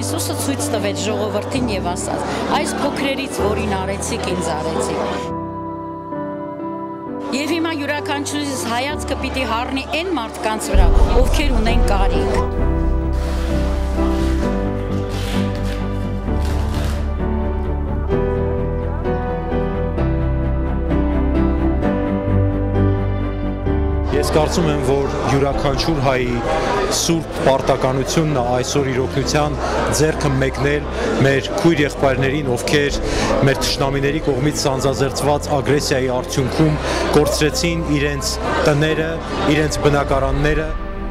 Հիսուսը ցույց տվեց ժողովրդին եւ ասաց. այս փոքրերից որին արեցիք, ինձ արեցիք։ Եվ հիմա յուրաքանչյուրիս հայացքը պիտի հառնի այն մարդկանց վրա, ովքեր ունեն կարիք։ Ես կարծում եմ, որ յուրաքանչյուր հայի սուրբ պարտականությունն է այսօր իր օգնության ձեռքը մեկնել մեր քույր եղբայրներին, ովքեր մեր թշնամիների կողմից սանձազերծված ագրեսիայի արդյունքում կորցրեցին իրենց տները, իրենց բնակարանները։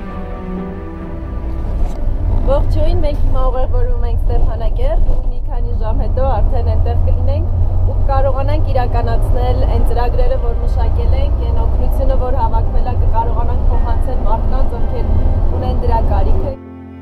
Ողջույն, մենք հիմա ուղևորվում ենք Ստեփանակերտ, մի քանի ժամ հետո արդեն այնտեղ կլինենք ու կարողանանք իրականացնել այն ծրագրերը, որ մշակել ենք, այն օգնությունը, որ հավաքվել է, կկարողանանք փոխանցել մարդկանց, ովքեր ունեն դրա կարիքը։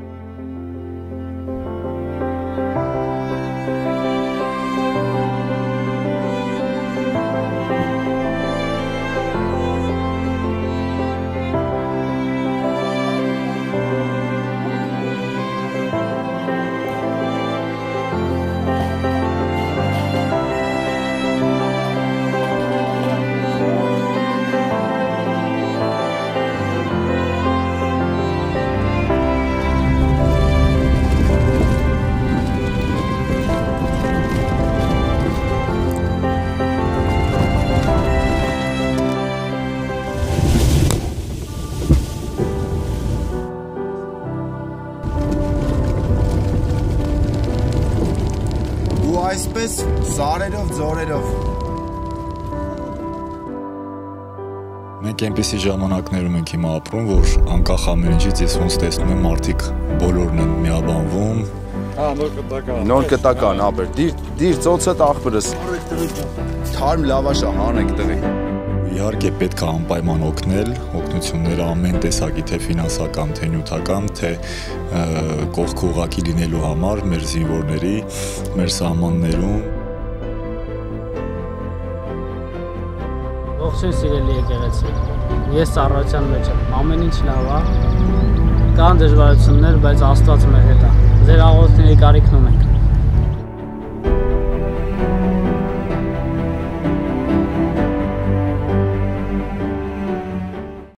Այսպես սարերով, ձորերով։ Մենք այնպիսի ժամանակներում ենք հիմա ապրում, որ անկախ ամեն ինչից ես ոնց տեսնում եմ մարդիկ բոլորն են միաբանվում։ Նոր կտական։ Նոր կտական, ապեր, դիր ծոցդ աղբրս։ Թարմ լավաշա հանեք տղի։ Իհարկե պետք է անպայման օգնել, օգնությունները ամեն տեսակի, թե ֆինանսական, թե նյութական, թե կողք ուղղակի լինելու համար մեր զինվորների, մեր սահմաններում։ Ողջույն սիրելի եկեղեցի, ես ծառայության մեջ եմ, ամեն ինչ լավ է, կան դժվարություններ, բայց Աստված մեր հետ է, ձեր աղոթքների կարիքն ունենք։